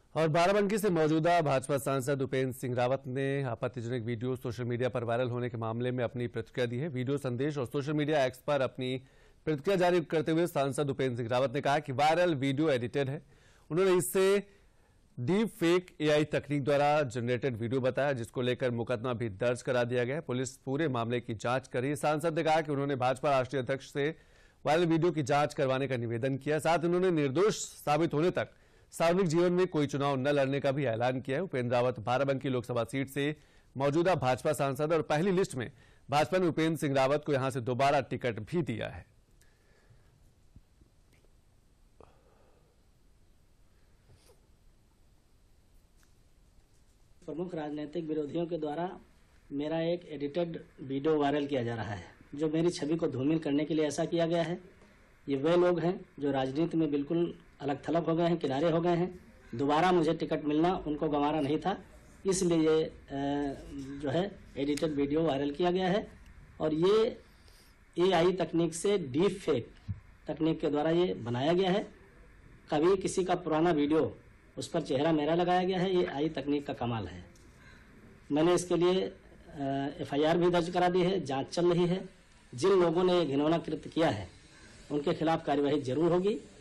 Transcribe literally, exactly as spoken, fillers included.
और बाराबंकी से मौजूदा भाजपा सांसद उपेंद्र सिंह रावत ने आपत्तिजनक वीडियो सोशल मीडिया पर वायरल होने के मामले में अपनी प्रतिक्रिया दी है। वीडियो संदेश और सोशल मीडिया एक्स पर अपनी प्रतिक्रिया जारी करते हुए सांसद उपेंद्र सिंह रावत ने कहा कि वायरल वीडियो एडिटेड है। उन्होंने इससे डीप फेक एआई तकनीक द्वारा जनरेटेड वीडियो बताया, जिसको लेकर मुकदमा भी दर्ज करा दिया गया। पुलिस पूरे मामले की जांच कर रही है। सांसद ने कहा कि उन्होंने भाजपा राष्ट्रीय अध्यक्ष से वायरल वीडियो की जांच करवाने का निवेदन किया। साथ उन्होंने निर्दोष साबित होने तक सार्वजनिक जीवन में कोई चुनाव न लड़ने का भी ऐलान किया है। उपेंद्र रावत बाराबंकी लोकसभा सीट से मौजूदा भाजपा सांसद और पहली लिस्ट में भाजपा ने उपेंद्र सिंह रावत को यहां से दोबारा टिकट भी दिया है। प्रमुख राजनीतिक विरोधियों के द्वारा मेरा एक एडिटेड वीडियो वायरल किया जा रहा है, जो मेरी छवि को धूमिल करने के लिए ऐसा किया गया है। ये वे लोग हैं जो राजनीति में बिल्कुल अलग थलग हो गए हैं, किनारे हो गए हैं। दोबारा मुझे टिकट मिलना उनको गंवारा नहीं था, इसलिए ये जो है एडिटेड वीडियो वायरल किया गया है। और ये एआई तकनीक से डीप फेक तकनीक के द्वारा ये बनाया गया है। कभी किसी का पुराना वीडियो उस पर चेहरा मेरा लगाया गया है। ये आई तकनीक का कमाल है। मैंने इसके लिए एफआईआर भी दर्ज करा दी है, जांच चल रही है। जिन लोगों ने ये घिनौना कृत्य किया है उनके खिलाफ कार्यवाही जरूर होगी।